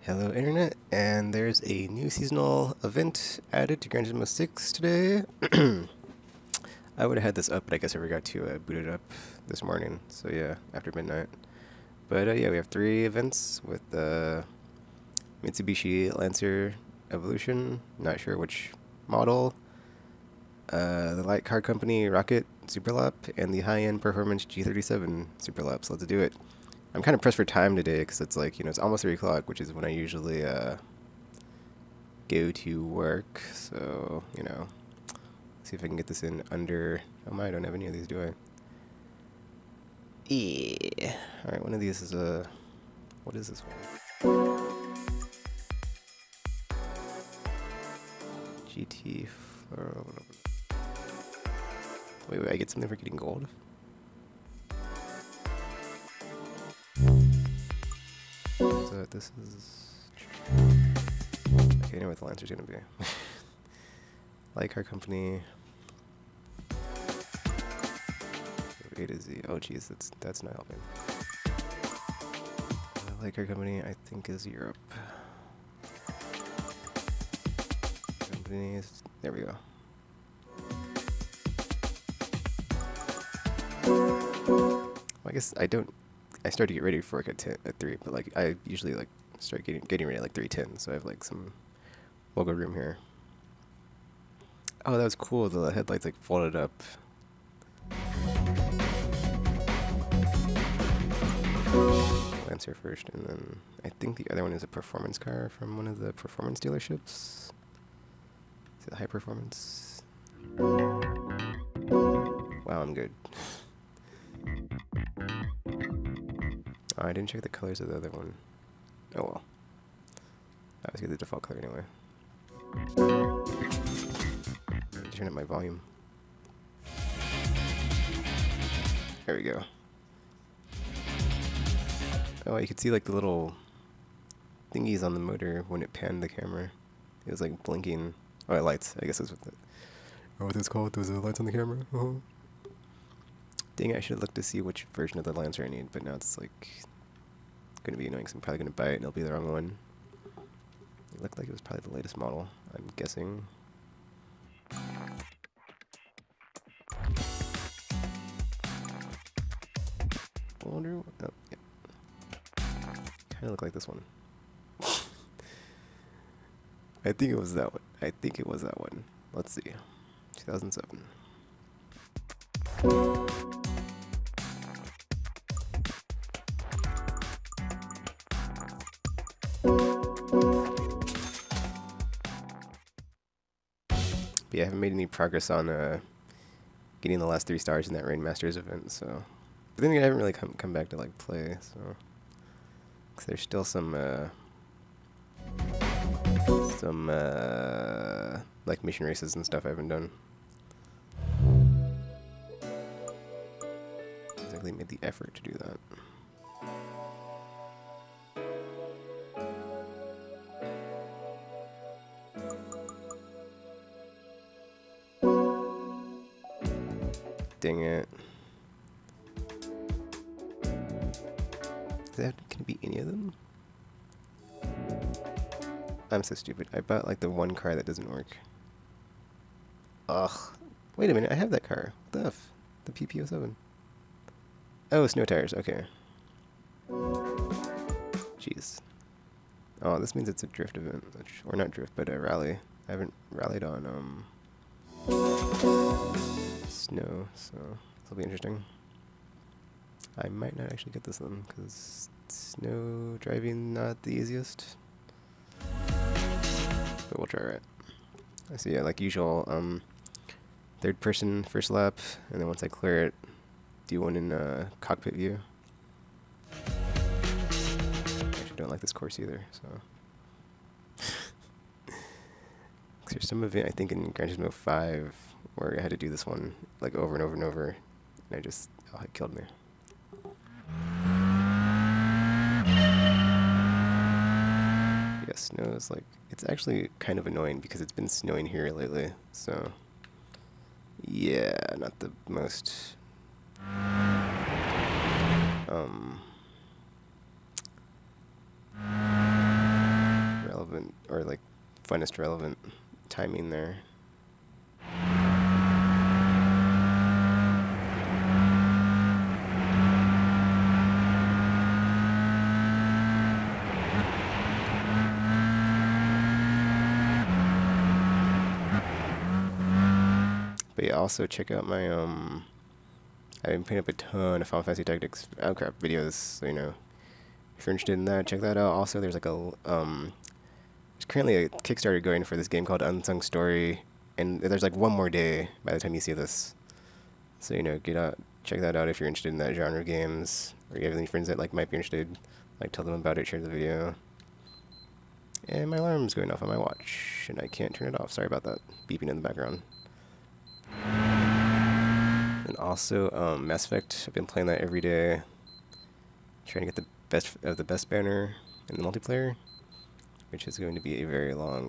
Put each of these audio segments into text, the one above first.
Hello Internet, and there's a new seasonal event added to Gran Turismo 6 today. I would have had this up, but I guess I forgot to boot it up this morning, so yeah, after midnight. But yeah, we have 3 events with the Mitsubishi Lancer Evolution, not sure which model, the Light Car Company Rocket Superlap, and the high-end Performance G37 Superlap, so let's do it. I'm kind of pressed for time today because it's like, it's almost 3 o'clock, which is when I usually go to work. So, see if I can get this in under... Oh my, I don't have any of these, do I? Yeah. Alright, one of these is a... What is this one? GT... Wait, I get something for getting gold? So this is... Okay, I know what the Lancer's gonna be. Light Car Company... A to Z. Oh jeez, that's not helping. Light Car Company, I think, is Europe. Companies... There we go. Well, I guess I don't... I start to get ready for work at 3, but like I usually like start getting ready at like 3:10, so I have like some wiggle room here. Oh, that was cool. The headlights like folded up. Lancer first, and then I think the other one is a performance car from one of the performance dealerships. Is it high performance? Wow, I'm good. Oh, I didn't check the colors of the other one. Oh well. I always get the default color anyway. Turn up my volume. There we go. Oh, you could see like the little thingies on the motor when it panned the camera. It was like blinking. Oh, lights. I guess that's what what it's called. Those are lights on the camera. Dang it, I should have looked to see which version of the Lancer I need, but now it's like going to be annoying, so I'm probably going to buy it and it'll be the wrong one. It looked like it was probably the latest model, I'm guessing. I wonder what... Oh, yeah. Kind of look like this one. I think it was that one. I think it was that one. Let's see. 2007. But yeah, I haven't made any progress on getting the last 3 stars in that Rain Masters event, so... But then again, I haven't really come back to like play, so... Cause there's still some like mission races and stuff I haven't done. Exactly made the effort to do that. Dang it. Can it be any of them? I'm so stupid. I bought like the one car that doesn't work. Ugh. Wait a minute, I have that car. What the F? The PP07. Oh, snow tires, okay. Jeez. Oh, this means it's a drift event. Or not drift, but a rally. I haven't rallied on snow, so this'll be interesting. I might not actually get this one, because snow driving not the easiest. But we'll try it. I see, yeah, like usual, 3rd person, first lap, and then once I clear it, do one in cockpit view. I actually don't like this course either, so. There's some event, I think, in Gran Turismo 5, where I had to do this one, like, over and over and over, and oh, it killed me. Yeah, snow is like, it's actually kind of annoying because it's been snowing here lately, so yeah, not the most relevant, or like funnest relevant timing there. But yeah, also check out my I've been putting up a ton of Final Fantasy Tactics Outcrop videos, so you know, if you're interested in that, check that out. Also, there's like a there's currently a Kickstarter going for this game called Unsung Story, and there's like one more day by the time you see this. So you know, get out, check that out if you're interested in that genre of games, or you have any friends that like might be interested. Like, tell them about it, share the video. And my alarm's going off on my watch, and I can't turn it off. Sorry about that beeping in the background. And also, Mass Effect, I've been playing that every day, trying to get the best of the best banner in the multiplayer, which is going to be a very long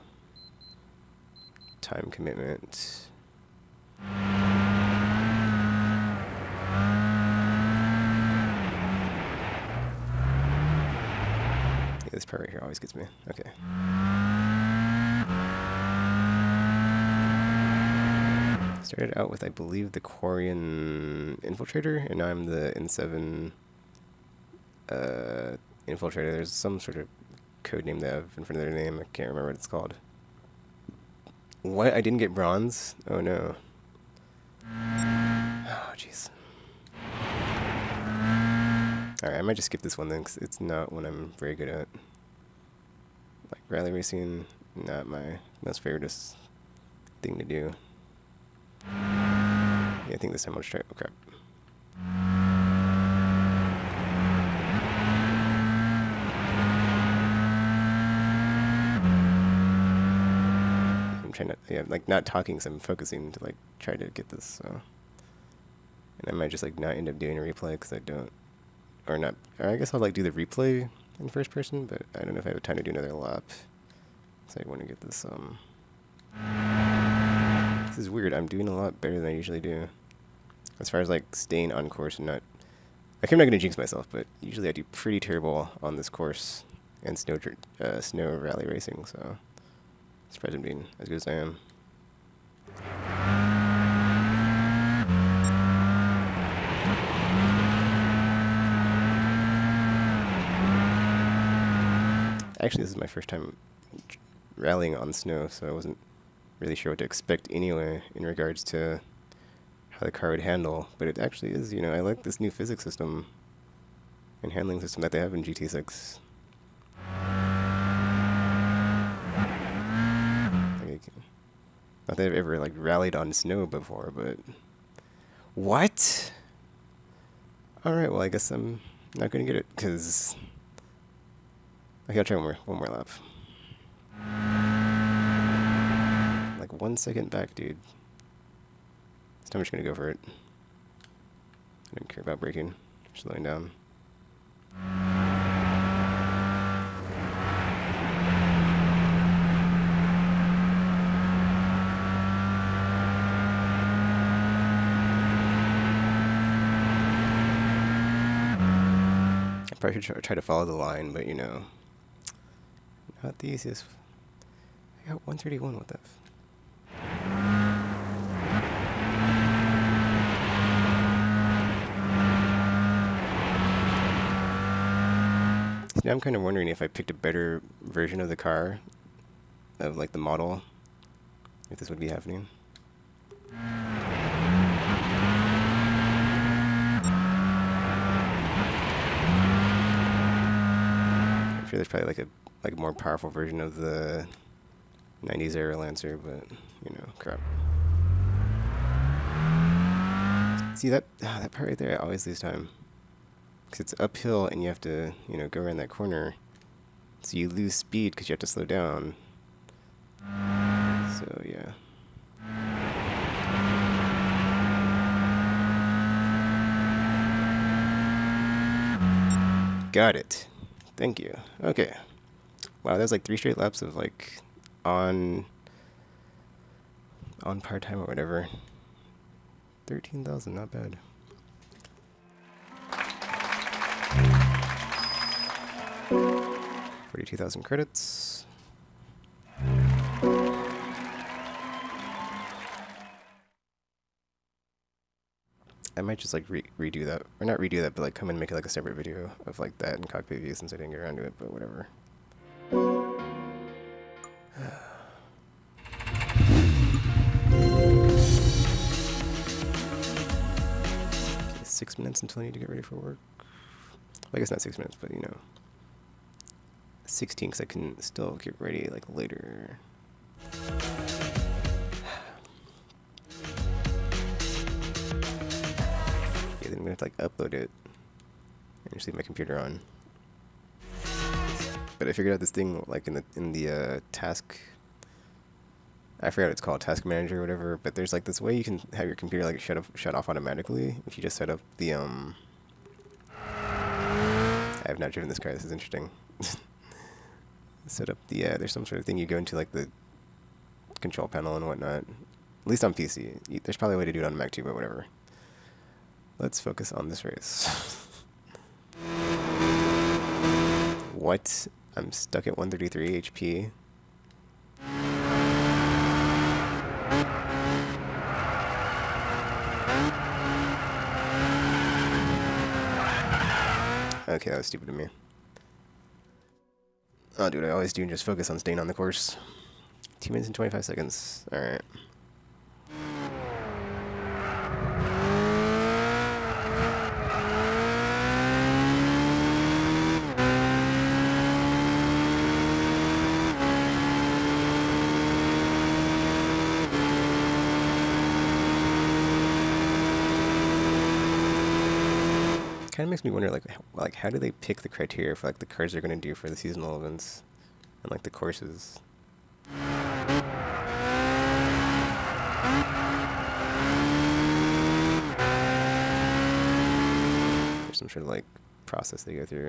time commitment. Yeah, this part right here always gets me. Okay. Started out with, I believe, the Quarian Infiltrator, and now I'm the N7 Infiltrator. There's some sort of code name they have in front of their name. I can't remember what it's called. What? I didn't get bronze? Oh no. Oh, jeez. Alright, I might just skip this one then, because it's not one I'm very good at. Like, rally racing, not my most favorite thing to do. Yeah, I think this time I'll just try. Oh crap. I'm trying to, yeah, like not talking, so I'm focusing to like try to get this. So, and I might just like not end up doing a replay because I don't, or not. Or I guess I'll like do the replay in first person, but I don't know if I have time to do another lap. So I want to get this. This is weird. I'm doing a lot better than I usually do. As far as like staying on course and not... I'm not going to jinx myself, but usually I do pretty terrible on this course and snow rally racing, so... surprised I'm doing as good as I am. Actually, this is my first time rallying on snow, so I wasn't really sure what to expect anyway in regards to how the car would handle, but it actually is, you know, I like this new physics system and handling system that they have in GT6. Not that I've ever like rallied on snow before, but what? Alright, well I guess I'm not gonna get it, because I gotta try one more lap. Like 1 second back, dude. This time I'm just gonna go for it. I don't care about braking, slowing down. I probably should try to follow the line, but you know, not the easiest. I got 131, what the f? Now I'm kind of wondering if I picked a better version of the car, of like the model, if this would be happening. I'm sure there's probably like a more powerful version of the 90s era Lancer, but you know, crap. See that part right there, I always lose time. Because it's uphill and you have to, you know, go around that corner. So you lose speed because you have to slow down. So, yeah. Got it. Thank you. Okay. Wow, that was like 3 straight laps of like on par time or whatever. 13,000, not bad. 42,000 credits. might just like redo that, or not redo that, but like come and make it like a separate video of like that in cockpit view since I didn't get around to it. But whatever. 6 minutes until I need to get ready for work. Well, I guess not 6 minutes, but you know, 16 because I can still get ready like later. Yeah, then I'm gonna have to like upload it and just leave my computer on. But I figured out this thing like in the task. I forgot what it's called, Task Manager or whatever. But there's like this way you can have your computer like shut off automatically if you just set up the I have not driven this car. This is interesting. Set up the there's some sort of thing you go into like the control panel and whatnot. At least on PC. There's probably a way to do it on Mac too, but whatever. Let's focus on this race. What? I'm stuck at 133 HP. Okay, that was stupid of me. I'll do what I always do and just focus on staying on the course. 2 minutes and 25 seconds. Alright. Kind of makes me wonder, like how do they pick the criteria for like the cars they're gonna do for the seasonal events and like the courses? There's some sort of like process they go through.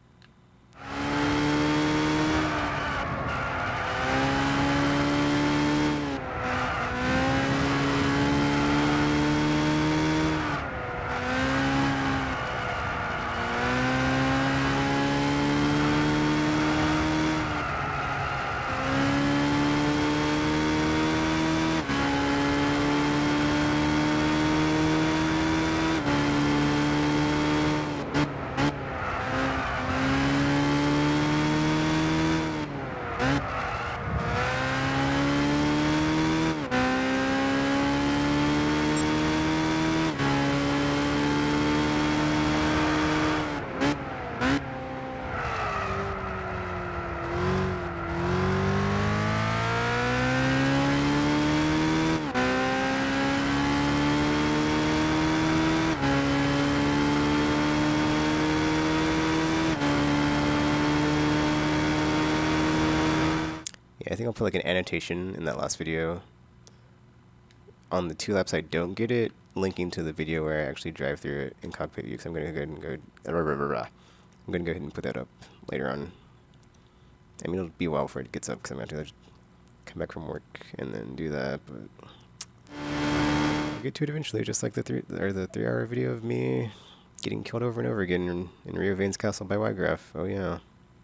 I think I'll put like an annotation in that last video on the 2 laps I don't get it, linking to the video where I actually drive through it in cockpit view, because I'm going to go ahead and I'm going to go ahead and put that up later on. I mean, it'll be a while before it gets up because I'm going to have to come back from work and then do that, but I'll get to it eventually, just like the 3-hour video of me getting killed over and over again in Rio Vane's Castle by Ygraph. Oh yeah.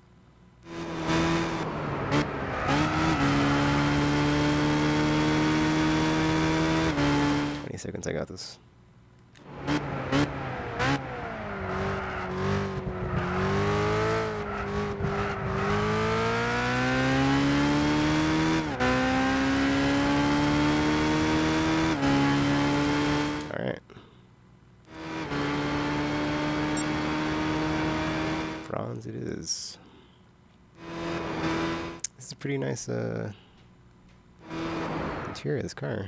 20 seconds, I got this. Alright. Bronze it is. This is a pretty nice interior of this car.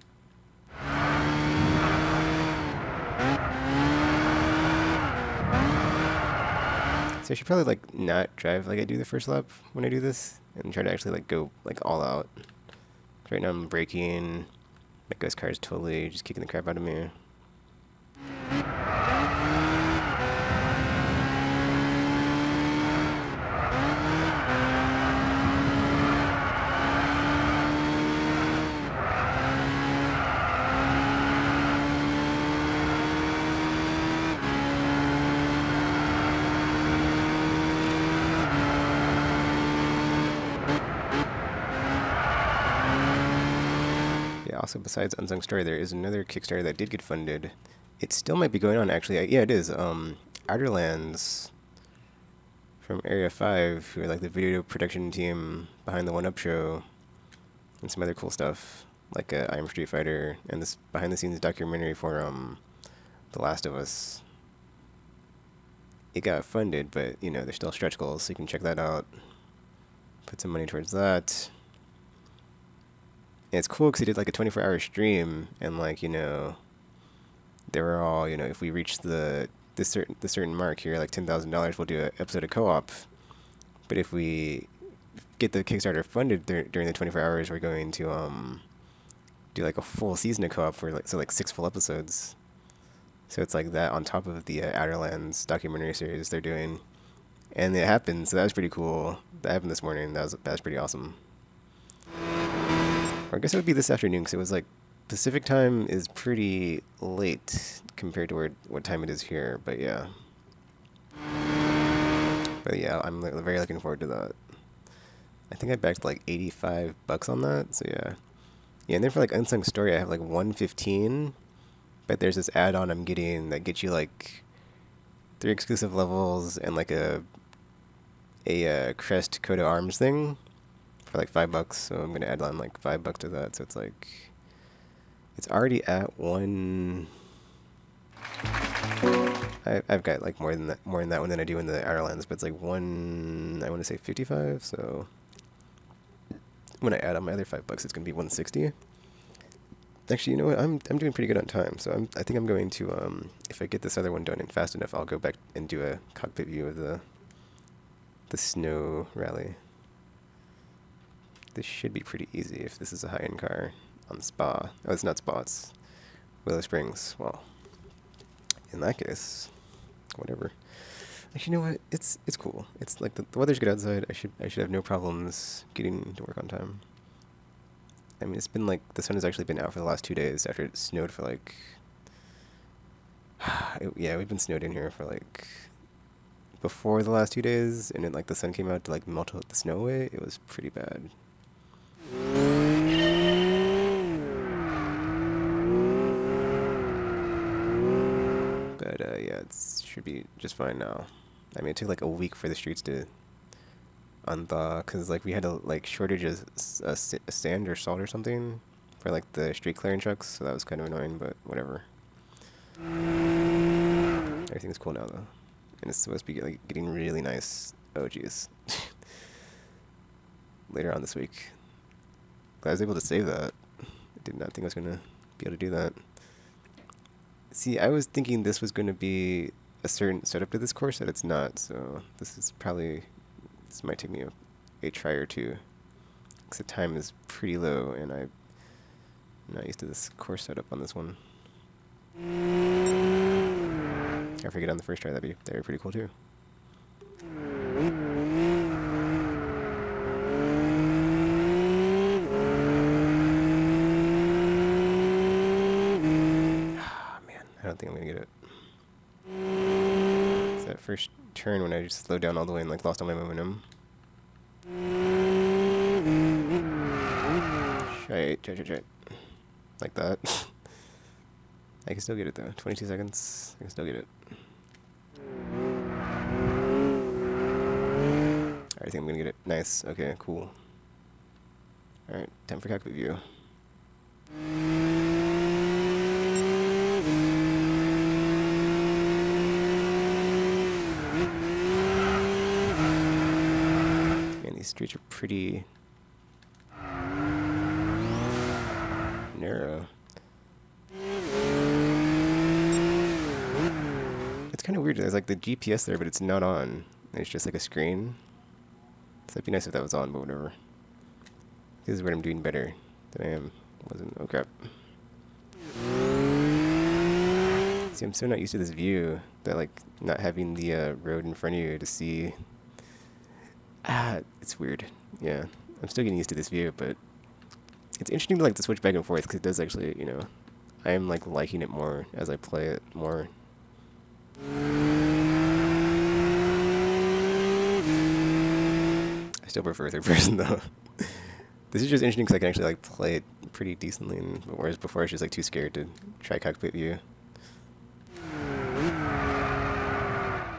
So I should probably like not drive like I do the first lap when I do this, and try to actually like go like all out. Right now I'm braking. That guy's car is totally just kicking the crap out of me. Also, besides Unsung Story, there is another Kickstarter that did get funded. It still might be going on, actually. Yeah, it is. Outerlands from Area 5, who are like the video production team behind the One Up show, and some other cool stuff, like I Am Street Fighter, and this behind-the-scenes documentary for The Last of Us. It got funded, but, you know, there's still stretch goals, so you can check that out. Put some money towards that. And it's cool because he did like a 24-hour stream, and like, you know, they were all, you know, if we reach the certain mark here, like $10,000, we'll do an episode of co-op. But if we get the Kickstarter funded during the 24 hours, we're going to do like a full season of co-op for like 6 full episodes. So it's like that on top of the Outerlands documentary series they're doing, and it happened. So that was pretty cool. That happened this morning. That was pretty awesome. Or I guess it would be this afternoon because it was like Pacific time is pretty late compared to what time it is here. But yeah. But yeah, I'm very looking forward to that. I think I backed like $85 on that. So yeah. Yeah, and then for like Unsung Story, I have like 115. But there's this add-on I'm getting that gets you like 3 exclusive levels and like a Crest coat of arms thing for like $5. So I'm gonna add on like $5 to that. So it's like it's already at 1. I've got like more than that one than I do in the Outerlands, but it's like 1. I want to say 55. So when I add on my other $5, it's gonna be 160. Actually, you know what? I'm doing pretty good on time, so I think I'm going to if I get this other one done and fast enough, I'll go back and do a cockpit view of the snow rally. This should be pretty easy if this is a high-end car on Spa. Oh, it's not Spa, it's Willow Springs. Well, in that case, whatever. Actually, you know what? It's cool. It's like the weather's good outside. I should have no problems getting to work on time. I mean, it's been like, the sun has actually been out for the last 2 days after it snowed for like, yeah, we've been snowed in here for like, before the last 2 days, and then like the sun came out to like melt the snow away. It was pretty bad. But yeah, it should be just fine now. I mean, it took like a week for the streets to unthaw, because like we had a like shortage of sand or salt or something for like the street clearing trucks, so that was kind of annoying, but whatever. Everything's cool now though, and it's supposed to be like getting really nice. Oh geez. Later on this week. Glad I was able to save that. I did not think I was gonna be able to do that. See, I was thinking this was gonna be a certain setup to this course that it's not, so this might take me a try or two, because the time is pretty low, and I'm not used to this course setup on this one. If I get on the first try, that'd be pretty cool too. Ah, man, I don't think I'm gonna get it. It's that first turn when I just slowed down all the way and like lost all my momentum. Shite. Like that. I can still get it though. 22 seconds. I can still get it. I think I'm gonna get it. Nice. Okay, cool. Alright, time for cockpit view. Man, these streets are pretty narrow. It's kind of weird. There's like the GPS there, but it's not on. It's just like a screen. So it'd be nice if that was on, but whatever. This is where I'm doing better than I am. Wasn't. Oh crap. See, I'm so not used to this view that like not having the road in front of you to see. It's weird. Yeah, I'm still getting used to this view, but it's interesting to like to switch back and forth because it does actually, you know, I am like liking it more as I play it more. I still prefer third person though. This is just interesting because I can actually like play it pretty decently, whereas before I was just like too scared to try cockpit view.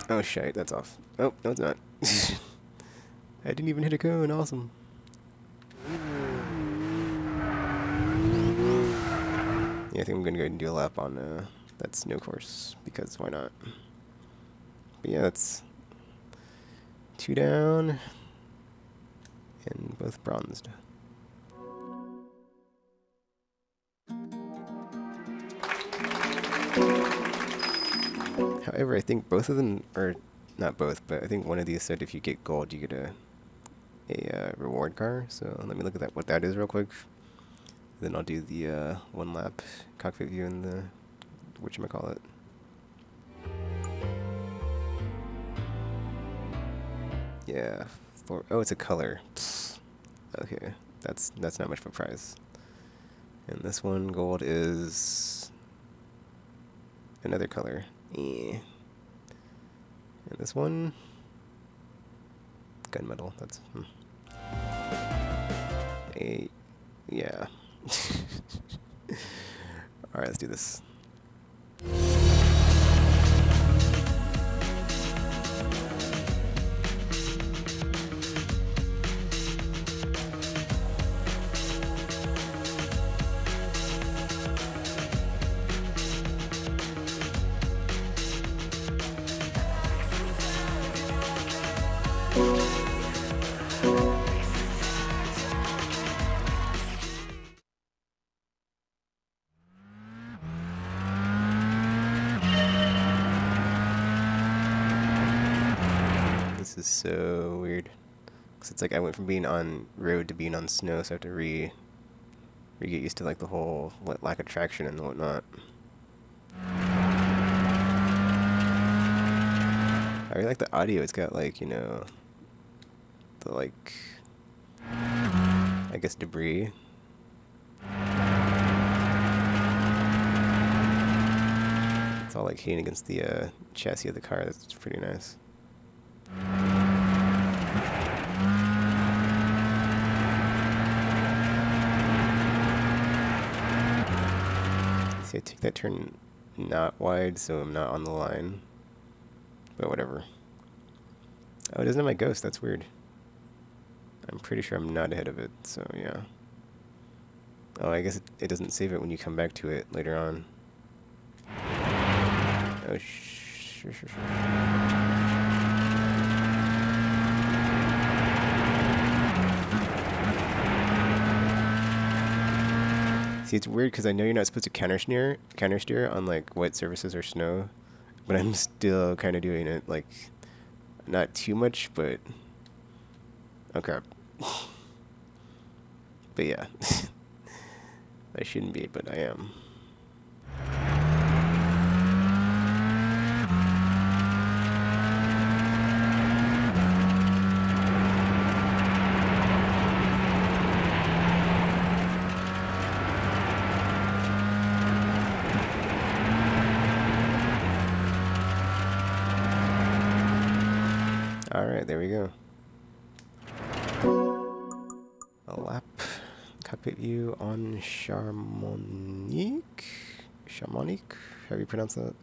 Oh shit, that's off. Oh, no it's not. I didn't even hit a cone, awesome. Yeah, I think I'm gonna go ahead and do a lap on that snow course, because why not? But yeah, that's 2 down, and both bronzed. However, I think both of them, or not both, but I think one of these said if you get gold, you get a reward car. So let me look at that, what that is real quick. Then I'll do the 1 lap cockpit view and the whatchamacallit. Yeah, oh, it's a color. Psst. Okay, that's not much of a prize. And this one gold is another color. And this one gunmetal. That's yeah. All right, let's do this. This is so weird. Cause it's like I went from being on road to being on snow, so I have to re get used to like the whole lack of traction and whatnot. I really like the audio. It's got like, you know, the like, I guess debris. It's all like hitting against the chassis of the car. That's pretty nice. See, I take that turn not wide, so I'm not on the line. But whatever. Oh, it doesn't have my ghost. That's weird. I'm pretty sure I'm not ahead of it, so yeah. Oh, I guess it doesn't save it when you come back to it later on. Oh, sure. See, it's weird because I know you're not supposed to counter steer on like wet surfaces or snow, but I'm still kind of doing it, like, not too much, but oh crap. But yeah, I shouldn't be, but I am. Alright, there we go. A lap cockpit view on Chamonix, however you pronounce that.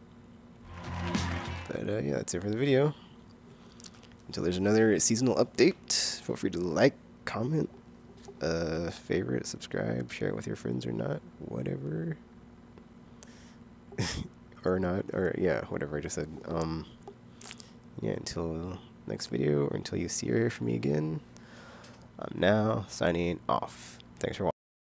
But yeah, that's it for the video. Until there's another seasonal update, feel free to like, comment, favorite, subscribe, share it with your friends or not, whatever. Or not, or yeah, whatever I just said. Yeah, until next video, or until you see or hear from me again, I'm now signing off. Thanks for watching.